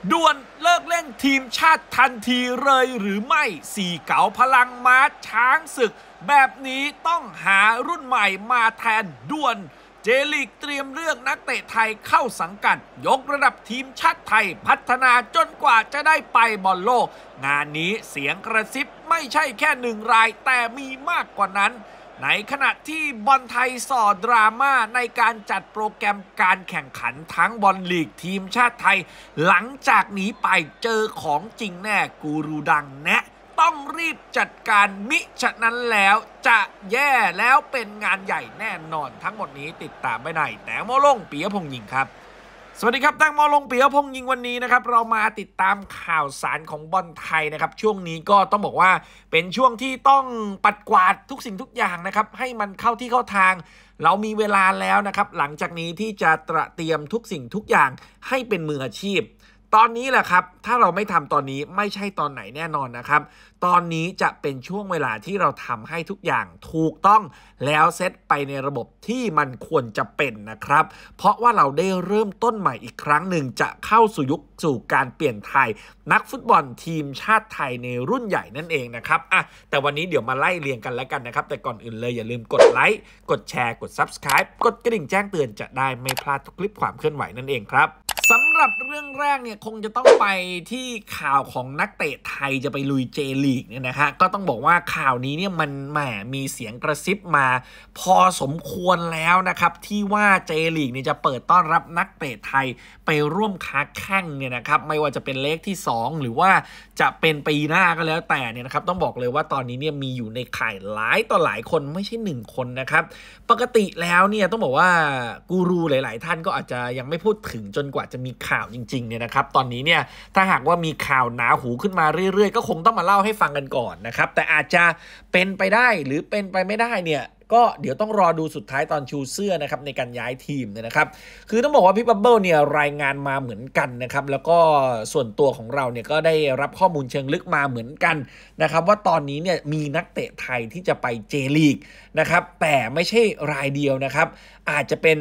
ด่วนเลิกเล่นทีมชาติทันทีเลยหรือไม่สี่เก๋าพลังม้าช้างศึกแบบนี้ต้องหารุ่นใหม่มาแทนด่วนเจลีกเตรียมเลือกนักเตะไทยเข้าสังกัดยกระดับทีมชาติไทยพัฒนาจนกว่าจะได้ไปบอลโลกงานนี้เสียงกระซิบไม่ใช่แค่1 รายแต่มีมากกว่านั้นในขณะที่บอลไทยส่อดราม่าในการจัดโปรแกรมการแข่งขันทั้งบอลลีกทีมชาติไทยหลังจากนี้ไปเจอของจริงแน่กูรูดังแนะต้องรีบจัดการมิฉะนั้นแล้วจะแย่แล้วเป็นงานใหญ่แน่นอนทั้งหมดนี้ติดตามไปในแตงโมลงปิยพงษ์ยิงครับสวัสดีครับแตงโมลงปิยพงษ์ยิงวันนี้นะครับเรามาติดตามข่าวสารของบอลไทยนะครับช่วงนี้ก็ต้องบอกว่าเป็นช่วงที่ต้องปัดกวาดทุกสิ่งทุกอย่างนะครับให้มันเข้าที่เข้าทางเรามีเวลาแล้วนะครับหลังจากนี้ที่จะเตรียมทุกสิ่งทุกอย่างให้เป็นมืออาชีพตอนนี้แหละครับถ้าเราไม่ทำตอนนี้ไม่ใช่ตอนไหนแน่นอนนะครับตอนนี้จะเป็นช่วงเวลาที่เราทำให้ทุกอย่างถูกต้องแล้วเซตไปในระบบที่มันควรจะเป็นนะครับเพราะว่าเราได้เริ่มต้นใหม่อีกครั้งหนึ่งจะเข้าสู่ยุคสู่การเปลี่ยนไทยนักฟุตบอลทีมชาติไทยในรุ่นใหญ่นั่นเองนะครับแต่วันนี้เดี๋ยวมาไล่เรียงกันแล้วกันนะครับแต่ก่อนอื่นเลยอย่าลืมกดไลค์กดแชร์กด Subscribe กดกระดิ่งแจ้งเตือนจะได้ไม่พลาดทุกคลิปความเคลื่อนไหวนั่นเองครับสำหรับเรื่องแรกเนี่ยคงจะต้องไปที่ข่าวของนักเตะไทยจะไปลุยเจลีกเนี่ยนะฮะก็ต้องบอกว่าข่าวนี้เนี่ยมันแหมมีเสียงกระซิบมาพอสมควรแล้วนะครับที่ว่าเจลีกเนี่ยจะเปิดต้อนรับนักเตะไทยไปร่วมค้าแข่งเนี่ยนะครับไม่ว่าจะเป็นเลขที่2หรือว่าจะเป็นปีหน้าก็แล้วแต่เนี่ยนะครับต้องบอกเลยว่าตอนนี้เนี่ยมีอยู่ในข่ายหลายต่อหลายคนไม่ใช่1คนนะครับปกติแล้วเนี่ยต้องบอกว่ากูรูหลายๆท่านก็อาจจะยังไม่พูดถึงจนกว่าจะมีข่าวจริงๆเนี่ยนะครับตอนนี้เนี่ยถ้าหากว่ามีข่าวหนาหูขึ้นมาเรื่อยๆก็คงต้องมาเล่าให้ฟังกันก่อนนะครับแต่อาจจะเป็นไปได้หรือเป็นไปไม่ได้เนี่ยก็เดี๋ยวต้องรอดูสุดท้ายตอนชูเสื้อนะครับในการย้ายทีมเนี่ยนะครับคือต้องบอกว่าพี่บับเบิ้ลเนี่ยรายงานมาเหมือนกันนะครับแล้วก็ส่วนตัวของเราเนี่ยก็ได้รับข้อมูลเชิงลึกมาเหมือนกันนะครับว่าตอนนี้เนี่ยมีนักเตะไทยที่จะไปเจลีกนะครับแต่ไม่ใช่รายเดียวนะครับอาจจะเป็น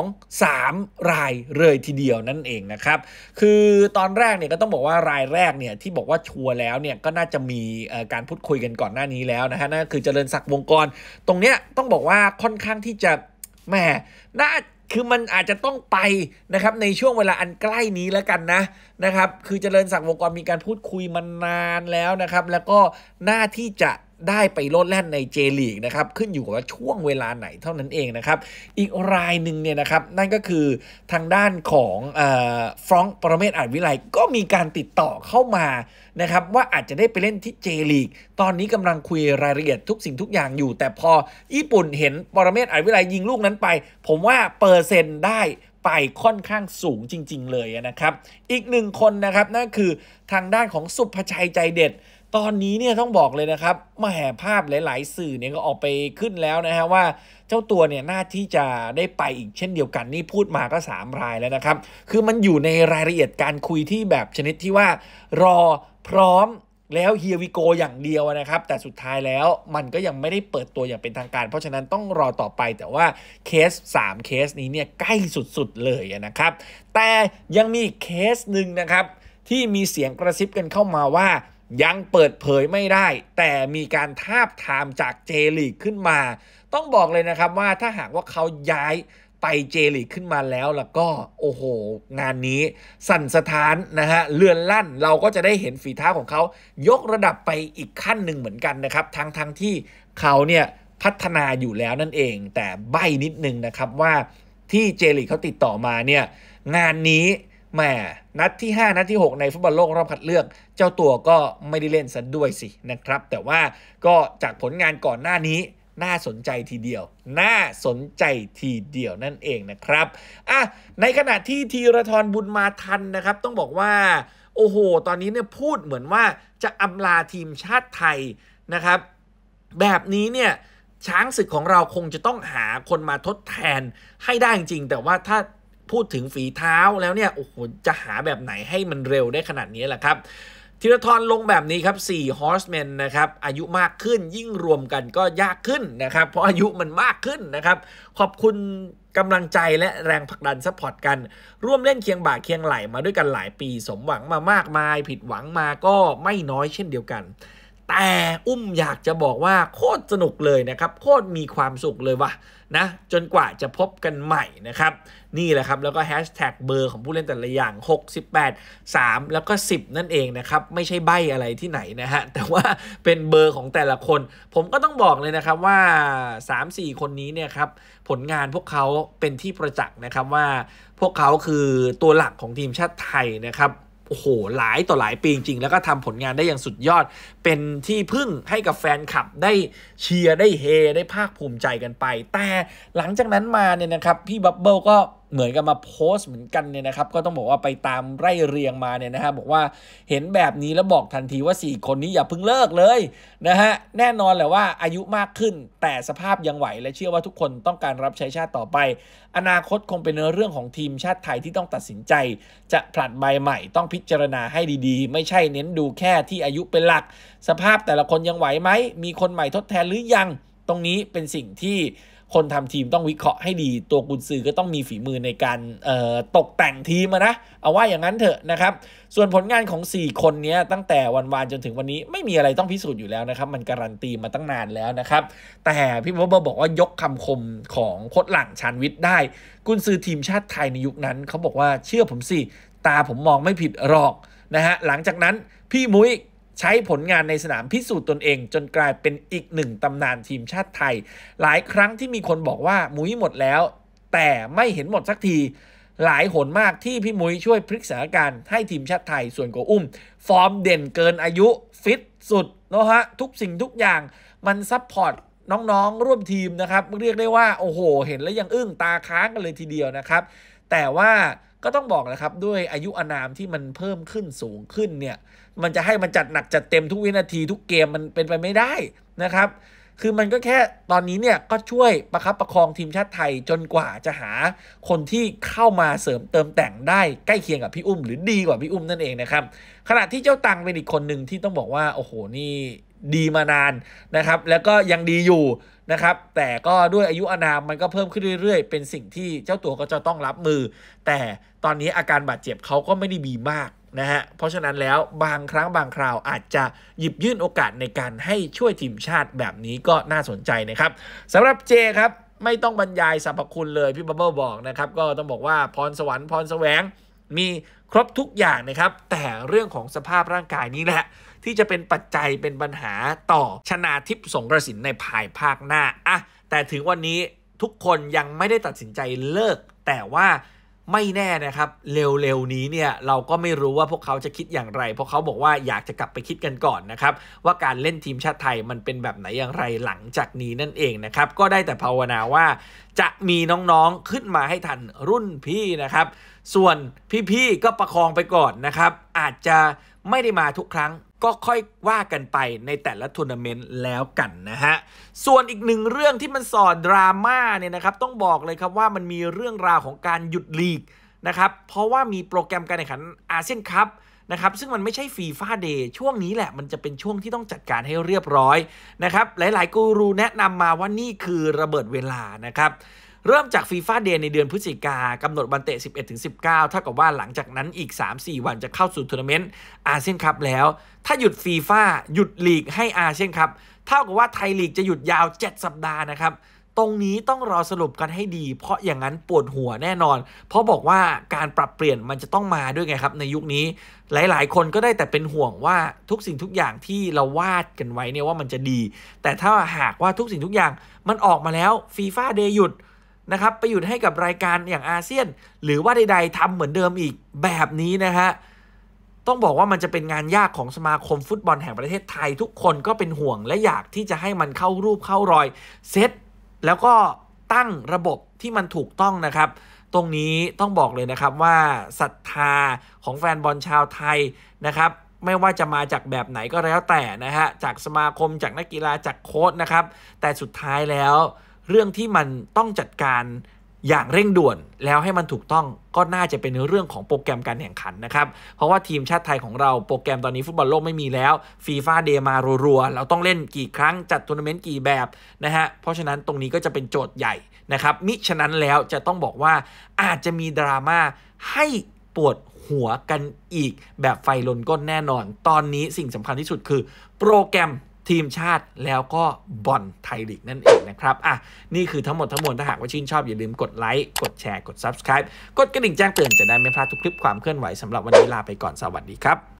2-3 รายเลยทีเดียวนั่นเองนะครับคือตอนแรกเนี่ยก็ต้องบอกว่ารายแรกเนี่ยที่บอกว่าชัวร์แล้วเนี่ยก็น่าจะมีการพูดคุยกันก่อนหน้านี้แล้วนะฮะนั่นคือเจริญศักดิ์วงศ์กรตรงเนี้ยต้องบอกว่าค่อนข้างที่จะแหมน่าคือมันอาจจะต้องไปนะครับในช่วงเวลาอันใกล้นี้แล้วกันนะครับคือเจริญศักดิ์วงศ์กรมีการพูดคุยมานานแล้วนะครับแล้วก็หน้าที่จะได้ไปโลดแล่นในเจลีกนะครับขึ้นอยู่กับว่าช่วงเวลาไหนเท่านั้นเองนะครับอีกรายหนึ่งเนี่ยนะครับนั่นก็คือทางด้านของฟรองก์ปรเมศอาจวิไลก็มีการติดต่อเข้ามานะครับว่าอาจจะได้ไปเล่นที่เจลีกตอนนี้กำลังคุยรายละเอียดทุกสิ่งทุกอย่างอยู่แต่พอญี่ปุ่นเห็นปรเมศอาจวิไลยิงลูกนั้นไปผมว่าเปอร์เซ็นต์ได้ไปค่อนข้างสูงจริงๆเลยนะครับอีก1คนนะครับนั่นคือทางด้านของสุภชัยใจเด็ดตอนนี้เนี่ยต้องบอกเลยนะครับมาแห่ภาพหลายๆสื่อเนี่ยก็ออกไปขึ้นแล้วนะฮะว่าเจ้าตัวเนี่ยน่าที่จะได้ไปอีกเช่นเดียวกันนี่พูดมาก็3 รายแล้วนะครับคือมันอยู่ในรายละเอียดการคุยที่แบบชนิดที่ว่ารอพร้อมแล้วเฮียวิโกอย่างเดียวนะครับแต่สุดท้ายแล้วมันก็ยังไม่ได้เปิดตัวอย่างเป็นทางการเพราะฉะนั้นต้องรอต่อไปแต่ว่าเคส3เคสนี้เนี่ยใกล้สุดๆเลยนะครับแต่ยังมีอีกเคสหนึ่งนะครับที่มีเสียงกระซิบกันเข้ามาว่ายังเปิดเผยไม่ได้แต่มีการทาบทามจากเจลีกขึ้นมาต้องบอกเลยนะครับว่าถ้าหากว่าเขาย้ายไปเจลีกขึ้นมาแล้วก็โอ้โหงานนี้สั่นสะท้านนะฮะเลือนลั่นเราก็จะได้เห็นฝีเท้าของเขายกระดับไปอีกขั้นหนึ่งเหมือนกันนะครับทั้งที่เขาเนี่ยพัฒนาอยู่แล้วนั่นเองแต่ใบ้นิดนึงนะครับว่าที่เจลีกเขาติดต่อมาเนี่ยงานนี้แหมนัดที่5นัดที่6ในฟุตบอลโลกรอบคัดเลือกเจ้าตัวก็ไม่ได้เล่นซะด้วยสินะครับแต่ว่าก็จากผลงานก่อนหน้านี้น่าสนใจทีเดียวนั่นเองนะครับในขณะที่ธีรทรบุญมาทันนะครับต้องบอกว่าโอ้โหตอนนี้เนี่ยพูดเหมือนว่าจะอำลาทีมชาติไทยนะครับแบบนี้เนี่ยช้างศึกของเราคงจะต้องหาคนมาทดแทนให้ได้จริงแต่ว่าถ้าพูดถึงฝีเท้าแล้วเนี่ยโอ้โหจะหาแบบไหนให้มันเร็วได้ขนาดนี้แหละครับธีรทรลงแบบนี้ครับ4 Horsemen นะครับอายุมากขึ้นยิ่งรวมกันก็ยากขึ้นนะครับเพราะอายุมันมากขึ้นนะครับขอบคุณกำลังใจและแรงผลักดันซัพพอร์ตกันร่วมเล่นเคียงบ่าเคียงไหลมาด้วยกันหลายปีสมหวังมามากมายผิดหวังมาก็ไม่น้อยเช่นเดียวกันแต่อยากจะบอกว่าโคตรสนุกเลยนะครับโคตรมีความสุขเลยว่ะนะจนกว่าจะพบกันใหม่นะครับนี่แหละครับแล้วก็แฮชแท็กเบอร์ของผู้เล่นแต่ละอย่าง68 3แล้วก็10นั่นเองนะครับไม่ใช่ใบ้อะไรที่ไหนนะฮะแต่ว่าเป็นเบอร์ของแต่ละคนผมก็ต้องบอกเลยนะครับว่า 3-4 คนนี้เนี่ยครับผลงานพวกเขาเป็นที่ประจักษ์นะครับว่าพวกเขาคือตัวหลักของทีมชาติไทยนะครับโอ้โหหลายต่อหลายปีจริงๆแล้วก็ทำผลงานได้อย่างสุดยอดเป็นที่พึ่งให้กับแฟนคลับได้เชียร์ได้เฮได้ภาคภูมิใจกันไปแต่หลังจากนั้นมาเนี่ยนะครับพี่บับเบิลก็เหมือนกับมาโพสต์เหมือนกันเนี่ยนะครับก็ต้องบอกว่าไปตามไล่เรียงมาเนี่ยนะฮะบอกว่าเห็นแบบนี้แล้วบอกทันทีว่า4คนนี้อย่าเพิ่งเลิกเลยนะฮะแน่นอนแหละว่าอายุมากขึ้นแต่สภาพยังไหวและเชื่อว่าทุกคนต้องการรับใช้ชาติต่อไปอนาคตคงเป็นเรื่องของทีมชาติไทยที่ต้องตัดสินใจจะผลัดใบใหม่ต้องพิจารณาให้ดีๆไม่ใช่เน้นดูแค่ที่อายุเป็นหลักสภาพแต่ละคนยังไหวไหมมีคนใหม่ทดแทนหรือยังตรงนี้เป็นสิ่งที่คนทำทีมต้องวิเคราะห์ให้ดีตัวกุนซือก็ต้องมีฝีมือในการตกแต่งทีมนะเอาว่าอย่างนั้นเถอะนะครับส่วนผลงานของ4คนนี้ตั้งแต่วันวานจนถึงวันนี้ไม่มีอะไรต้องพิสูจน์อยู่แล้วนะครับมันการันตีมาตั้งนานแล้วนะครับแต่พี่บ๊อบบอกว่ายกคำคมของโค้ชหลังชาญวิทย์ได้กุนซือทีมชาติไทยในยุคนั้นเขาบอกว่าเชื่อผมสิตาผมมองไม่ผิดหรอกนะฮะหลังจากนั้นพี่มุ้ยใช้ผลงานในสนามพิสูจน์ตนเองจนกลายเป็นอีกหนึ่งตำนานทีมชาติไทยหลายครั้งที่มีคนบอกว่ามุ้ยหมดแล้วแต่ไม่เห็นหมดสักทีหลายหนมากที่พี่มุ้ยช่วยพลิกสถานการณ์ให้ทีมชาติไทยส่วนโกอุ้มฟอร์มเด่นเกินอายุฟิตสุดนะฮะทุกสิ่งทุกอย่างมันซัพพอร์ตน้องๆร่วมทีมนะครับเรียกได้ว่าโอ้โหเห็นแล้วยังอึ้งตาค้างกันเลยทีเดียวนะครับแต่ว่าก็ต้องบอกนะครับด้วยอายุอานามที่มันเพิ่มขึ้นสูงขึ้นเนี่ยมันจะให้มันจัดหนักจัดเต็มทุกวินาทีทุกเกมมันเป็นไปไม่ได้นะครับคือมันก็แค่ตอนนี้เนี่ยก็ช่วยประคับประคองทีมชาติไทยจนกว่าจะหาคนที่เข้ามาเสริมเติมแต่งได้ใกล้เคียงกับพี่อุ้มหรือดีกว่าพี่อุ้มนั่นเองนะครับขณะที่เจ้าตังเป็นอีกคนหนึ่งที่ต้องบอกว่าโอ้โหนี่ดีมานานนะครับแล้วก็ยังดีอยู่นะครับแต่ก็ด้วยอายุอานามมันก็เพิ่มขึ้นเรื่อยๆเป็นสิ่งที่เจ้าตัวก็จะต้องรับมือแต่ตอนนี้อาการบาดเจ็บเขาก็ไม่ได้ดีมากนะฮะเพราะฉะนั้นแล้วบางครั้งบางคราวอาจจะหยิบยื่นโอกาสในการให้ช่วยทีมชาติแบบนี้ก็น่าสนใจนะครับสำหรับเจครับไม่ต้องบรรยายสรรพคุณเลยพี่บับเบิ้ลบอกนะครับก็ต้องบอกว่าพรสวรรค์พรแสวงมีครบทุกอย่างนะครับแต่เรื่องของสภาพร่างกายนี้แหละที่จะเป็นปัจจัยเป็นปัญหาต่อชนาทิพย์สงกระสินในภายภาคหน้าอะแต่ถึงวันนี้ทุกคนยังไม่ได้ตัดสินใจเลิกแต่ว่าไม่แน่นะครับเร็วๆนี้เนี่ยเราก็ไม่รู้ว่าพวกเขาจะคิดอย่างไรเพราะเขาบอกว่าอยากจะกลับไปคิดกันก่อนนะครับว่าการเล่นทีมชาติไทยมันเป็นแบบไหนอย่างไรหลังจากนี้นั่นเองนะครับก็ได้แต่ภาวนาว่าจะมีน้องๆขึ้นมาให้ทันรุ่นพี่นะครับส่วนพี่ๆก็ประคองไปก่อนนะครับอาจจะไม่ได้มาทุกครั้งก็ค่อยว่ากันไปในแต่ละทัวร์นาเมนต์แล้วกันนะฮะส่วนอีกหนึ่งเรื่องที่มันสอดดราม่าเนี่ยนะครับต้องบอกเลยครับว่ามันมีเรื่องราวของการหยุดลีกนะครับเพราะว่ามีโปรแกรมการแข่งขันอาเซียนคัพนะครับซึ่งมันไม่ใช่ฟีฟ่าเดย์ช่วงนี้แหละมันจะเป็นช่วงที่ต้องจัดการให้เรียบร้อยนะครับหลายๆกูรูแนะนำมาว่านี่คือระเบิดเวลานะครับเริ่มจากฟีฟ่าเดย์ในเดือนพฤศจิกากำหนดวันเตะ 11-19 เท่ากับว่าหลังจากนั้นอีก 3-4 วันจะเข้าสู่ทัวร์นาเมนต์อาเซียนคัพแล้วถ้าหยุดฟีฟ่าหยุดลีกให้อาเซียนคัพเท่ากับว่าไทยลีกจะหยุดยาว7สัปดาห์นะครับตรงนี้ต้องรอสรุปกันให้ดีเพราะอย่างนั้นปวดหัวแน่นอนเพราะบอกว่าการปรับเปลี่ยนมันจะต้องมาด้วยไงครับในยุคนี้หลายๆคนก็ได้แต่เป็นห่วงว่าทุกสิ่งทุกอย่างที่เราวาดกันไว้เนี่ยว่ามันจะดีแต่ถ้าหากว่าทุกสิ่งทุกอย่างมันออกมาแล้วฟีฟ่าเดย์หยุดนะครับไปหยุดให้กับรายการอย่างอาเซียนหรือว่าใดๆทำเหมือนเดิมอีกแบบนี้นะฮะต้องบอกว่ามันจะเป็นงานยากของสมาคมฟุตบอลแห่งประเทศไทยทุกคนก็เป็นห่วงและอยากที่จะให้มันเข้ารูปเข้ารอยเซตแล้วก็ตั้งระบบที่มันถูกต้องนะครับตรงนี้ต้องบอกเลยนะครับว่าศรัทธาของแฟนบอลชาวไทยนะครับไม่ว่าจะมาจากแบบไหนก็แล้วแต่นะฮะจากสมาคมจากนักกีฬาจากโค้ชนะครับแต่สุดท้ายแล้วเรื่องที่มันต้องจัดการอย่างเร่งด่วนแล้วให้มันถูกต้องก็น่าจะเป็นเรื่องของโปรแกรมการแข่งขันนะครับเพราะว่าทีมชาติไทยของเราโปรแกรมตอนนี้ฟุตบอลโลกไม่มีแล้วฟีฟ่าเดย์มารัวๆเราต้องเล่นกี่ครั้งจัดทัวร์นาเมนต์กี่แบบนะฮะเพราะฉะนั้นตรงนี้ก็จะเป็นโจทย์ใหญ่นะครับมิฉะนั้นแล้วจะต้องบอกว่าอาจจะมีดราม่าให้ปวดหัวกันอีกแบบไฟลนก้นแน่นอนตอนนี้สิ่งสำคัญที่สุดคือโปรแกรมทีมชาติแล้วก็บอลไทยลีกนั่นเองนะครับนี่คือทั้งหมดทั้งมวลถ้าหากว่าชื่นชอบอย่าลืมกดไลค์กดแชร์กด Subscribe กดกระดิ่งแจ้งเตือนจะได้ไม่พลาดทุกคลิปความเคลื่อนไหวสำหรับวันนี้ลาไปก่อนสวัสดีครับ